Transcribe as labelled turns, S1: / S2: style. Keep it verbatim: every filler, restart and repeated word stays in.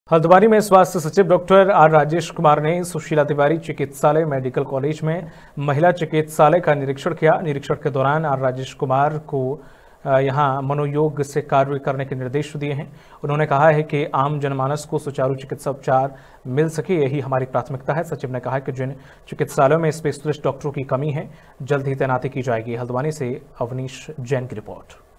S1: हल्द्वानी में स्वास्थ्य सचिव डॉक्टर आर राजेश कुमार ने सुशीला तिवारी चिकित्सालय मेडिकल कॉलेज में महिला चिकित्सालय का निरीक्षण किया। निरीक्षण के दौरान आर राजेश कुमार को यहां मनोयोग से कार्य करने के निर्देश दिए हैं। उन्होंने कहा है कि आम जनमानस को सुचारू चिकित्सा उपचार मिल सके, यही हमारी प्राथमिकता है। सचिव ने कहा कि जिन चिकित्सालयों में स्पेशलिस्ट डॉक्टरों की कमी है, जल्द ही तैनाती की जाएगी। हल्द्वानी से अवनीश जैन की रिपोर्ट।